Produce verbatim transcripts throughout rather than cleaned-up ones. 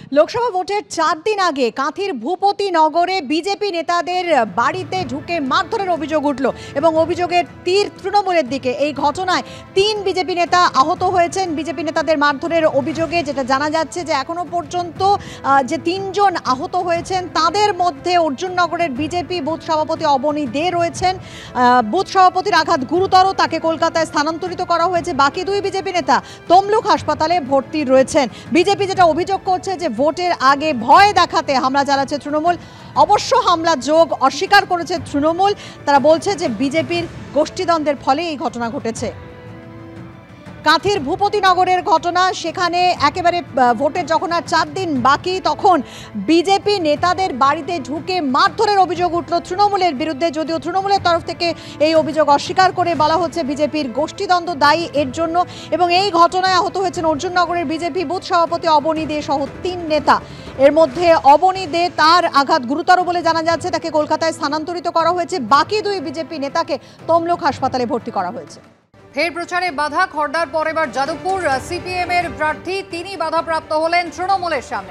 লোকসভা ভোটের চার দিন আগে কাঁথির ভূপতি নগরে বিজেপি নেতাদের বাড়িতে ঢুকে মারধরের অভিযোগ উঠল এবং অভিযোগের তীর তৃণমূলের দিকে। এই ঘটনায় তিন বিজেপি নেতা আহত হয়েছেন। বিজেপি নেতাদের মারধরের অভিযোগে যেটা জানা যাচ্ছে যে এখনো পর্যন্ত যে তিনজন আহত হয়েছেন তাদের মধ্যে অর্জুননগরের বিজেপি বুথ সভাপতি অবনী দে রয়েছেন। বুথ সভাপতির আঘাত গুরুতর, তাকে কলকাতায় স্থানান্তরিত করা হয়েছে। বাকি দুই বিজেপি নেতা তমলুক হাসপাতালে ভর্তি রয়েছেন। বিজেপি যেটা অভিযোগ করছে যে ভোটের আগে ভয় দেখাতে হামলা চালাচ্ছে তৃণমূল। অবশ্য হামলা যোগ অস্বীকার করেছে তৃণমূল। তারা বলছে যে বিজেপির গোষ্ঠীদ্বন্দ্বের ফলে এই ঘটনা ঘটেছে। কাঁথির ভূপতিনগরের ঘটনা, সেখানে একেবারে ভোটের যখন আর চার দিন বাকি তখন বিজেপি নেতাদের বাড়িতে ঢুকে মারধরের অভিযোগ উঠল তৃণমূলের বিরুদ্ধে। যদিও তৃণমূলের তরফ থেকে এই অভিযোগ অস্বীকার করে বলা হচ্ছে বিজেপির গোষ্ঠীদ্বন্দ্ব দায়ী এর জন্য। এবং এই ঘটনায় আহত হয়েছেন অর্জুননগরের বিজেপি বুথ সভাপতি অবনী দে সহ তিন নেতা। এর মধ্যে অবনী দে, তার আঘাত গুরুতর বলে জানা যাচ্ছে, তাকে কলকাতায় স্থানান্তরিত করা হয়েছে। বাকি দুই বিজেপি নেতাকে তমলুক হাসপাতালে ভর্তি করা হয়েছে। ফের প্রচারে বাধা, খড়দার পর এবার যাদবপুর সিপিএম এর প্রার্থী তিনি বাধাপ্রাপ্ত হলেন তৃণমূলের সামনে।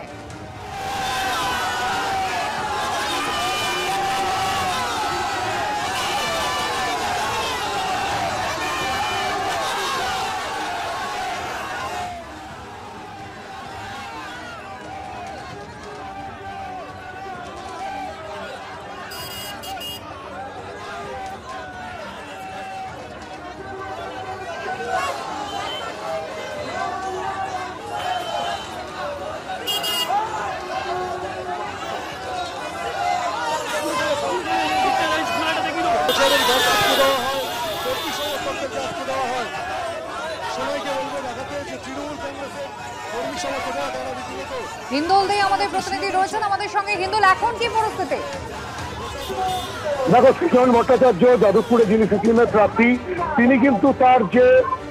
হিন্দুল দে আমাদের প্রতিনিধি রয়েছেন আমাদের সঙ্গে। হিন্দুল, এখন কি পরিস্থিতি? দেখো, সৃজন ভট্টাচার্য যাদবপুরে যিনি সিপিএমের প্রার্থী, তিনি কিন্তু তার যে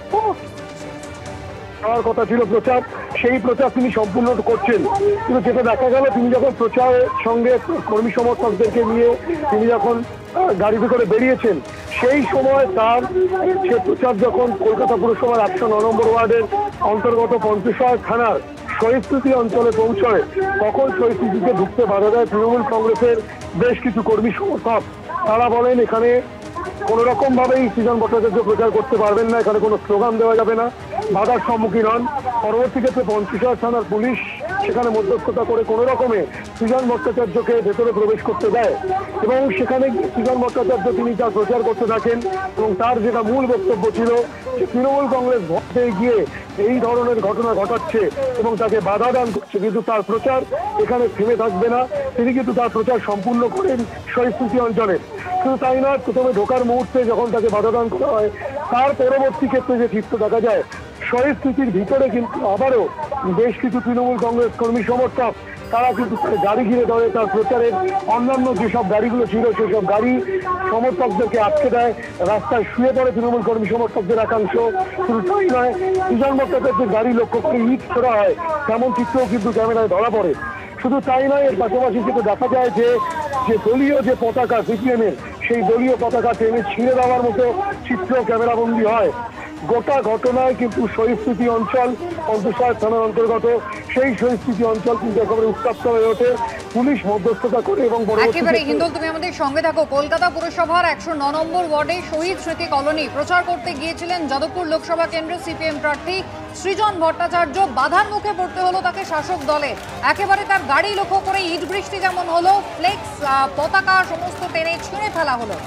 হওয়ার কথা ছিল প্রচার, সেই প্রচার তিনি সম্পূর্ণ করছেন। কিন্তু যেটা দেখা গেল, তিনি যখন প্রচারের সঙ্গে কর্মী সমর্থকদেরকে নিয়ে তিনি যখন গাড়িতে করে বেরিয়েছেন, সেই সময় তার সে প্রচার যখন কলকাতা পুরসভার একশো ন নম্বর ওয়ার্ডের অন্তর্গত পঞ্চশয় থানার শহীদস্মৃতি অঞ্চলে পৌঁছয়, তখন শহীদস্মৃতিতে ঢুকতে বাধা দেয় তৃণমূল কংগ্রেসের বেশ কিছু কর্মী সমর্থক। তারা বলেন এখানে কোন রকম ভাবেই সৃজন ভট্টাচার্য প্রচার করতে পারবেন না, এখানে কোনো স্লোগান দেওয়া যাবে না, বাধার সম্মুখীন হন। পরবর্তী ক্ষেত্রে পঞ্চশয় থানার পুলিশ সেখানে মধ্যস্থতা করে কোনো রকমে সৃজন ভট্টাচার্যকে ভেতরে প্রবেশ করতে দেয় এবং সেখানে সৃজন ভট্টাচার্য তিনি তার প্রচার করতে থাকেন। এবং তার যেটা মূল বক্তব্য ছিল যে তৃণমূল কংগ্রেস ভোটে গিয়ে এই ধরনের ঘটনা ঘটাচ্ছে এবং তাকে বাধা দান করছে, কিন্তু তার প্রচার এখানে থেমে থাকবে না। তিনি কিন্তু তার প্রচার সম্পূর্ণ করেন শহীদস্মৃতি অঞ্চলে। শুধু তাই নয়, প্রথমে ঢোকার মুহূর্তে যখন তাকে বাধা দান করা হয়, তার পরবর্তী ক্ষেত্রে যে চিত্র দেখা যায়, শহীদস্মৃতির ভিতরে কিন্তু আবারও বেশ কিছু তৃণমূল কংগ্রেস কর্মী সমর্থক তারা কিন্তু গাড়ি ঘিরে ধরে তার প্রচারের অন্যান্য যেসব গাড়িগুলো ছিল সেসব গাড়ি সমর্থকদেরকে আটকে দেয়, রাস্তায় শুয়ে পড়ে তৃণমূল কর্মী সমর্থকদের একাংশ। শুধু তাই নয়, সৃজন ভট্টাচার্যের গাড়ি লক্ষ্য করে ইট ছোড়া হয়, তেমন চিত্রও কিন্তু ক্যামেরায় ধরা পড়ে। শুধু তাই নয়, এর পাশাপাশি যেটা দেখা যায় যে যে দলীয় যে পতাকা সিপিএমের, সেই দলীয় পতাকা টেনে ছিঁড়ে দেওয়ার মতো চিত্র ক্যামেরাবন্দি হয়। গোটা ঘটনায় কিন্তু শহীদস্মৃতি অঞ্চল পঞ্চশয় থানার অন্তর্গত, সেই শহীদস্মৃতি অঞ্চল কিন্তু একেবারে উত্তপ্ত হয়ে ওঠে। পুলিশ মধ্যস্থতা করে এবং একেবারে হিন্দুল, তুমি আমাদের সঙ্গে থাকো। কলকাতা পুরসভার একশো ন নম্বর ওয়ার্ডে শহীদ স্মৃতি কলোনি প্রচার করতে গিয়েছিলেন যাদবপুর লোকসভা কেন্দ্রের সিপিএম প্রার্থী সৃজন ভট্টাচার্য। বাধার মুখে পড়তে হলো তাকে শাসক দলে। একেবারে তার গাড়ি লক্ষ্য করে ইট বৃষ্টি যেমন হলো, ফ্লেক্স, পতাকা সমস্ত টেনে ছিঁড়ে ফেলা হলো।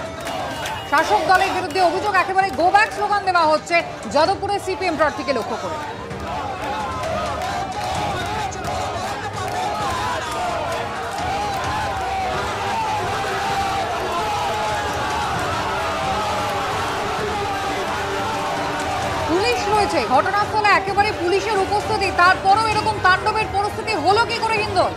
শাসক দলের বিরুদ্ধে অভিযোগ, একেবারে গো ব্যাক স্লোগান দেওয়া হচ্ছে যাদবপুরের সিপিএম প্রার্থীকে লক্ষ্য করে। পুলিশ রয়েছে ঘটনাস্থলে, একেবারে পুলিশের উপস্থিতি, তারপরও এরকম তাণ্ডবের পরিস্থিতি হলো কি করে হিন্দুল?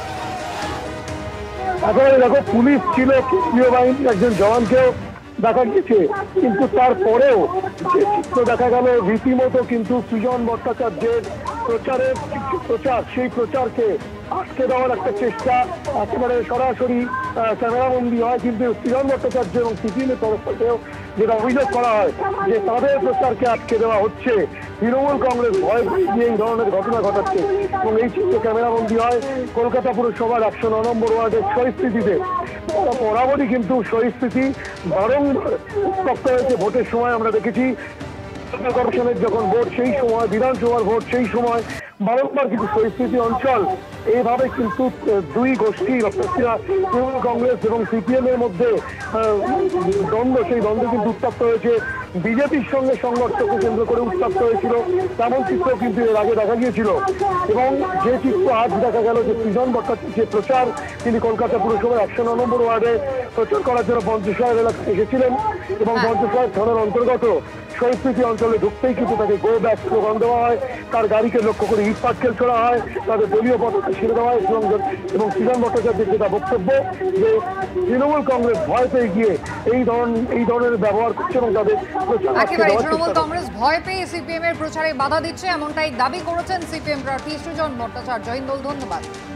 একেবারে দেখো, পুলিশ ছিল, কেন্দ্রীয় বাহিনীর একজন জওয়ানকেও দেখা গেছে, কিন্তু তারপরেও যে চিত্র দেখা গেল, রীতিমতো কিন্তু সৃজন ভট্টাচার্যের প্রচারের প্রচার সেই প্রচারকে আটকে দেওয়ার একটা চেষ্টা একেবারে সরাসরি ক্যামেরাবন্দি হয়। কিন্তু সৃজন ভট্টাচার্য এবং সিপিএমের তরফ থেকেও যেটা অভিযোগ করা হয় যে তাদের প্রচারকে আটকে দেওয়া হচ্ছে, তৃণমূল কংগ্রেস ভয় পেয়ে গিয়ে এই ধরনের ঘটনা ঘটাচ্ছে। এবং এই চিত্র ক্যামেরাবন্দি হয় কলকাতা পুরসভার একশো ন নম্বর ওয়ার্ডের পরিস্থিতিতে। বরাবরই কিন্তু পরিস্থিতি বারংবার উত্তপ্ত হয়েছে। ভোটের সময় আমরা দেখেছি কর্পোরেশনের যখন ভোট সেই সময়, বিধানসভার ভোট সেই সময় বারংবার কিন্তু পরিস্থিতি অঞ্চল এইভাবে কিন্তু দুই গোষ্ঠী অর্থাৎ তৃণমূল কংগ্রেস এবং সিপিএম এর মধ্যে দ্বন্দ্ব, সেই দ্বন্দ্ব কিন্তু উত্তপ্ত হয়েছে। বিজেপির সঙ্গে সংঘর্ষকে কেন্দ্র করে উত্তপ্ত হয়েছিল, তেমন চিত্র কিন্তু এর আগে দেখা গিয়েছিল। এবং যে চিত্র আজ দেখা গেল যে সৃজন ভট্টাচার্য যে প্রচার, তিনি কলকাতা পুরসভার একশো ন নম্বর ওয়ার্ডে প্রচার করার জন্য পঞ্চশায়ের এলাকায় এসেছিলেন এবং পঞ্চশায়ের থানার অন্তর্গত শহীদস্মৃতি অঞ্চলে ঢুকতেই কিন্তু তাকে গো ব্যাক স্লোগান দেওয়া হয়, তার গাড়িকে লক্ষ্য করে ইট পাটকেল ছোড়া হয়, তাদের দলীয় পতাকা ছেড়ে দেওয়া হয় এবং এবং সৃজন ভট্টাচার্যের যেটা বক্তব্য যে তৃণমূল কংগ্রেস ভয় পেয়ে গিয়ে এই ধরনের এই ধরনের ব্যবহার করছে এবং তাদের প্রচার একেবারে তৃণমূল কংগ্রেস ভয় পেয়ে সিপিএম এর প্রচারে বাধা দিচ্ছে, এমনটাই দাবি করেছেন সিপিএম প্রার্থী সৃজন ভট্টাচার্য। ইন্দোল, ধন্যবাদ।